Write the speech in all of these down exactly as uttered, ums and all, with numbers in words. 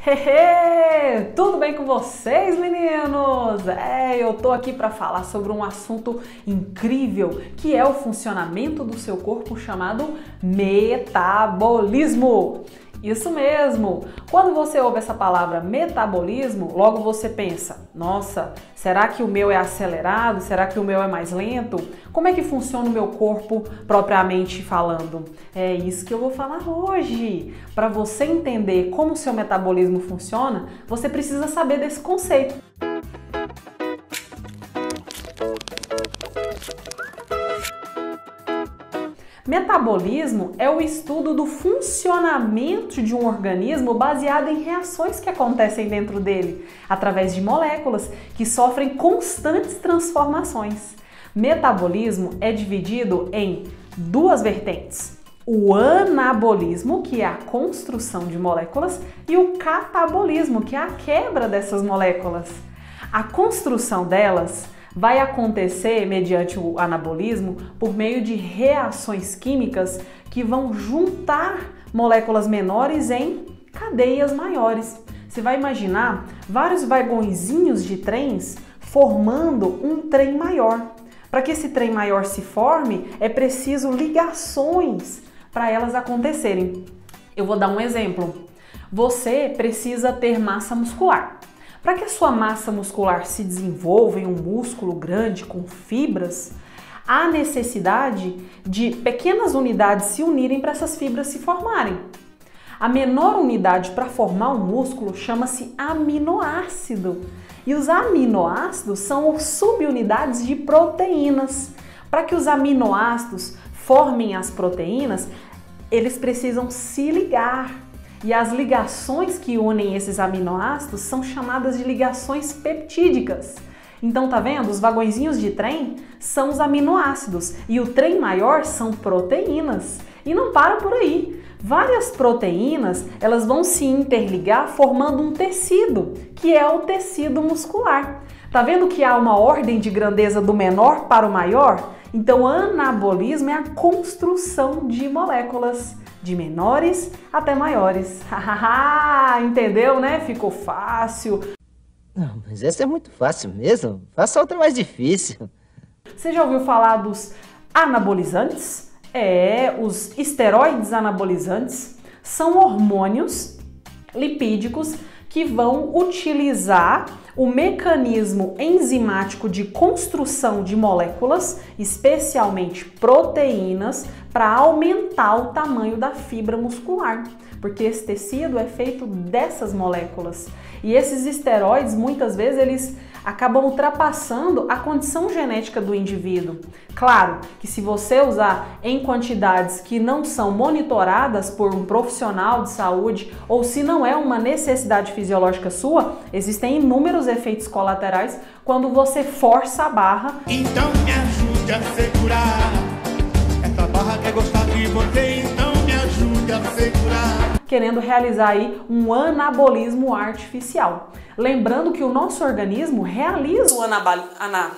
Hehe! Tudo bem com vocês, meninos? É, eu tô aqui para falar sobre um assunto incrível, que é o funcionamento do seu corpo chamado metabolismo. Isso mesmo! Quando você ouve essa palavra metabolismo, logo você pensa, nossa, será que o meu é acelerado? Será que o meu é mais lento? Como é que funciona o meu corpo propriamente falando? É isso que eu vou falar hoje. Para você entender como o seu metabolismo funciona, você precisa saber desse conceito. Metabolismo é o estudo do funcionamento de um organismo baseado em reações que acontecem dentro dele, através de moléculas que sofrem constantes transformações. Metabolismo é dividido em duas vertentes: o anabolismo, que é a construção de moléculas, e o catabolismo, que é a quebra dessas moléculas. A construção delas vai acontecer mediante o anabolismo por meio de reações químicas que vão juntar moléculas menores em cadeias maiores. Você vai imaginar vários vagõezinhos de trens formando um trem maior. Para que esse trem maior se forme, é preciso ligações para elas acontecerem. Eu vou dar um exemplo. Você precisa ter massa muscular. Para que a sua massa muscular se desenvolva em um músculo grande com fibras, há necessidade de pequenas unidades se unirem para essas fibras se formarem. A menor unidade para formar um músculo chama-se aminoácido. E os aminoácidos são subunidades de proteínas. Para que os aminoácidos formem as proteínas, eles precisam se ligar. E as ligações que unem esses aminoácidos são chamadas de ligações peptídicas. Então, tá vendo? Os vagõezinhos de trem são os aminoácidos e o trem maior são proteínas. E não para por aí. Várias proteínas, elas vão se interligar formando um tecido, que é o tecido muscular. Tá vendo que há uma ordem de grandeza do menor para o maior? Então, anabolismo é a construção de moléculas, de menores até maiores. Entendeu, né? Ficou fácil. Não, mas essa é muito fácil mesmo. Faça outra mais difícil. Você já ouviu falar dos anabolizantes? É, os esteroides anabolizantes são hormônios lipídicos que vão utilizar o mecanismo enzimático de construção de moléculas, especialmente proteínas, para aumentar o tamanho da fibra muscular, porque esse tecido é feito dessas moléculas. E esses esteroides, muitas vezes, eles acabam ultrapassando a condição genética do indivíduo. Claro que se você usar em quantidades que não são monitoradas por um profissional de saúde, ou se não é uma necessidade fisiológica sua, existem inúmeros efeitos colaterais quando você força a barra. Então me ajude a segurar essa barra que é gostar de você, então me ajude a segurar. Querendo realizar aí um anabolismo artificial. Lembrando que o nosso organismo realiza o anabal... ana...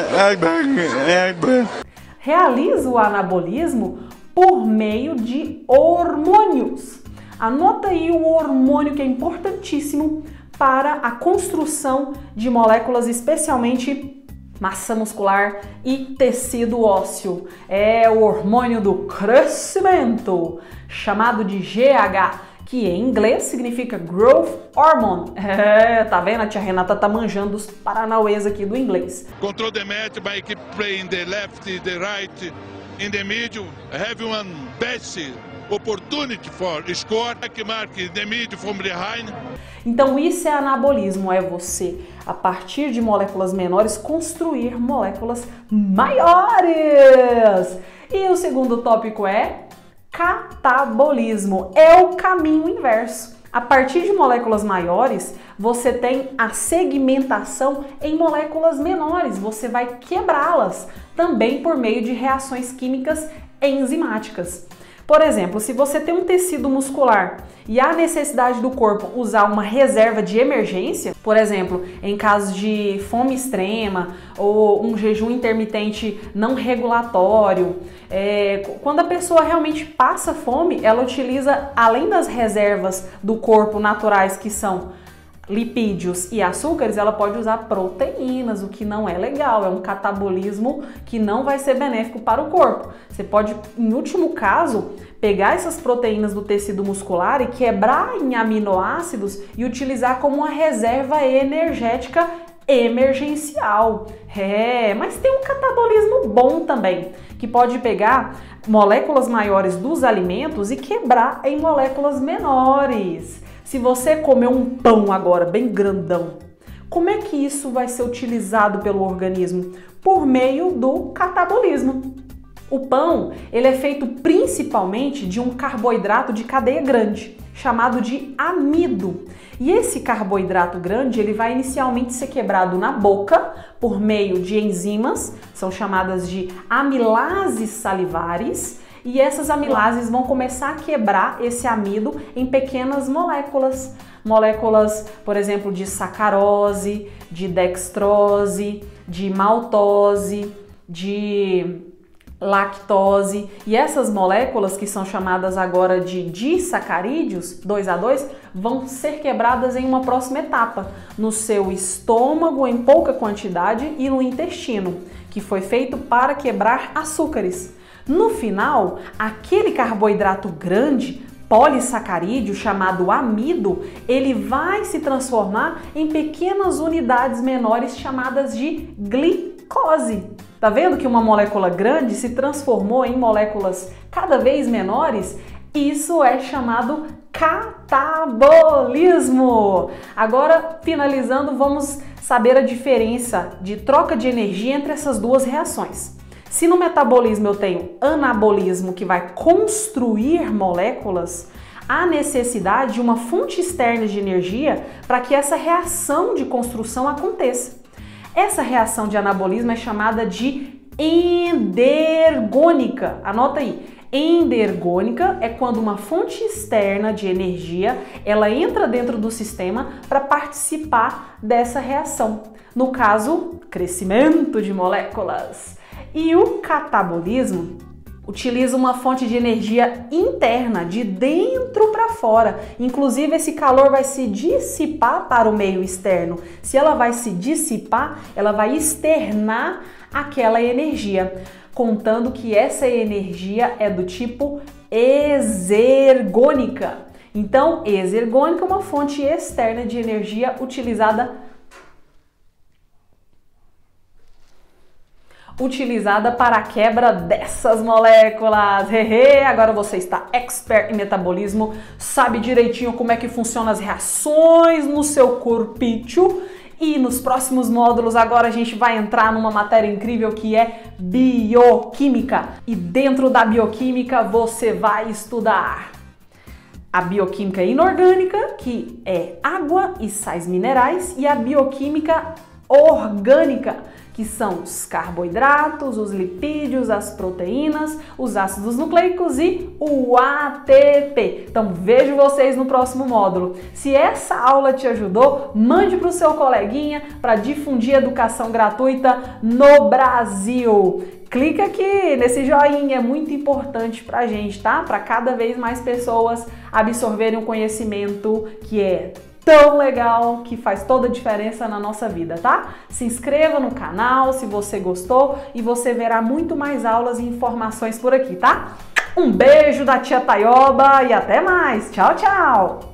realiza o anabolismo por meio de hormônios. Anota aí o hormônio que é importantíssimo para a construção de moléculas, especialmente massa muscular e tecido ósseo. É o hormônio do crescimento, chamado de G H, que em inglês significa Growth Hormone. É, tá vendo? A tia Renata tá manjando os paranauês aqui do inglês. Control the match by keep playing the left, the right, in the middle. Have one best opportunity for score. Mark the middle from behind. Então isso é anabolismo, é você, a partir de moléculas menores, construir moléculas maiores. E o segundo tópico é catabolismo, é o caminho inverso. A partir de moléculas maiores, você tem a segmentação em moléculas menores, você vai quebrá-las, também por meio de reações químicas enzimáticas. Por exemplo, se você tem um tecido muscular e há necessidade do corpo usar uma reserva de emergência, por exemplo, em caso de fome extrema ou um jejum intermitente não regulatório, é, quando a pessoa realmente passa fome, ela utiliza, além das reservas do corpo naturais que são lipídios e açúcares, ela pode usar proteínas, o que não é legal, é um catabolismo que não vai ser benéfico para o corpo. Você pode, em último caso, pegar essas proteínas do tecido muscular e quebrar em aminoácidos e utilizar como uma reserva energética emergencial. É, mas tem um catabolismo bom também, que pode pegar moléculas maiores dos alimentos e quebrar em moléculas menores. Se você comer um pão agora bem grandão, como é que isso vai ser utilizado pelo organismo? Por meio do catabolismo. O pão, ele é feito principalmente de um carboidrato de cadeia grande, chamado de amido. E esse carboidrato grande, ele vai inicialmente ser quebrado na boca por meio de enzimas, são chamadas de amilases salivares, e essas amilases vão começar a quebrar esse amido em pequenas moléculas. Moléculas, por exemplo, de sacarose, de dextrose, de maltose, de lactose. E essas moléculas, que são chamadas agora de disacarídeos, dois a dois, vão ser quebradas em uma próxima etapa, no seu estômago em pouca quantidade e no intestino, que foi feito para quebrar açúcares. No final, aquele carboidrato grande, polissacarídeo, chamado amido, ele vai se transformar em pequenas unidades menores chamadas de glicose. Tá vendo que uma molécula grande se transformou em moléculas cada vez menores? Isso é chamado catabolismo. Agora, finalizando, vamos saber a diferença de troca de energia entre essas duas reações. Se no metabolismo eu tenho anabolismo, que vai construir moléculas, há necessidade de uma fonte externa de energia para que essa reação de construção aconteça. Essa reação de anabolismo é chamada de endergônica. Anota aí. Endergônica é quando uma fonte externa de energia ela entra dentro do sistema para participar dessa reação. No caso, crescimento de moléculas. E o catabolismo utiliza uma fonte de energia interna, de dentro para fora. Inclusive, esse calor vai se dissipar para o meio externo. Se ela vai se dissipar, ela vai externar aquela energia, contando que essa energia é do tipo exergônica. Então, exergônica é uma fonte externa de energia utilizada utilizada para a quebra dessas moléculas. Hehe, agora você está expert em metabolismo, sabe direitinho como é que funcionam as reações no seu corpício. E nos próximos módulos agora a gente vai entrar numa matéria incrível que é bioquímica. E dentro da bioquímica você vai estudar a bioquímica inorgânica, que é água e sais minerais, e a bioquímica orgânica, que são os carboidratos, os lipídios, as proteínas, os ácidos nucleicos e o A T P. Então vejo vocês no próximo módulo. Se essa aula te ajudou, mande para o seu coleguinha para difundir educação gratuita no Brasil. Clica aqui nesse joinha, é muito importante pra gente, tá? Para cada vez mais pessoas absorverem um conhecimento que é tão legal, que faz toda a diferença na nossa vida, tá? Se inscreva no canal se você gostou e você verá muito mais aulas e informações por aqui, tá? Um beijo da tia Taioba e até mais! Tchau, tchau!